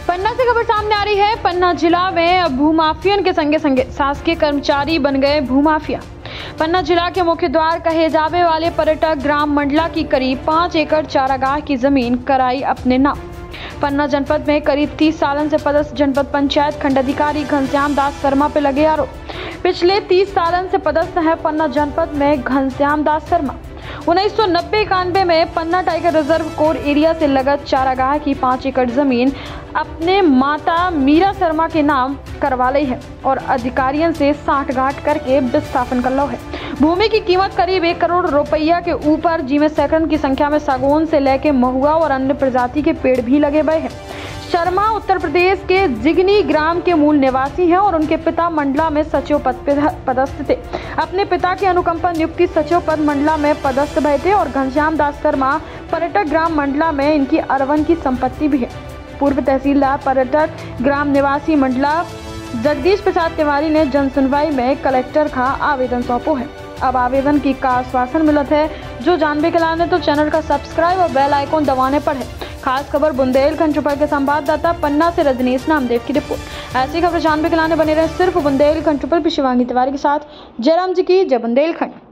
पन्ना से खबर सामने आ रही है। पन्ना जिला में भूमाफियन के संगे संगे शासकीय कर्मचारी बन गए भूमाफिया। पन्ना जिला के मुख्य द्वार कहे जाने वाले पर्यटक ग्राम मंडला की करीब 5 एकड़ चारागाह की जमीन कराई अपने नाम। पन्ना जनपद में करीब 30 सालों से पदस्थ जनपद पंचायत खंड अधिकारी घनश्याम दास शर्मा पे लगे आरोप। पिछले 30 सालों से पदस्थ है पन्ना जनपद में घनश्याम दास शर्मा। 1990-91 में Panna tiger reserve core area से लगत चारागाह की 5 एकड़ जमीन अपने माता मीरा शर्मा के नाम करवा ली है और अधिकारियों से साठगांठ करके विस्थापन कर लो है। भूमि की कीमत करीब 1 करोड़ रुपया के ऊपर, जिसमें सैकड़ों की संख्या में सागौन से लेके महुआ और अन्य प्रजाति के पेड़ भी लगे हुए हैं। शर्मा उत्तर प्रदेश के जिगनी ग्राम के मूल निवासी हैं और उनके पिता मंडला में सचिव पद पदस्थ थे। अपने पिता की अनुकंपा नियुक्ति सचिव पद मंडला में पदस्थ भय थे और घनश्याम दास शर्मा पर्यटक ग्राम मंडला में इनकी अरवन की संपत्ति भी है। पूर्व तहसीलदार पर्यटक ग्राम निवासी मंडला जगदीश प्रसाद तिवारी ने जन सुनवाई में कलेक्टर का आवेदन सौंपो है। अब आवेदन की का आश्वासन मिलत है। जो जानने के लाने तो चैनल का सब्सक्राइब और बेल आइकॉन दबाने पर है। खास खबर बुंदेलखंड ट्रिपल के संवाददाता पन्ना से रजनीश नामदेव की रिपोर्ट। ऐसी खबर जानने के लाने बने रहे सिर्फ बुंदेलखंड ट्रिपल पे शिवांगी तिवारी के साथ। जयराम जी की जय बुंदेलखंड।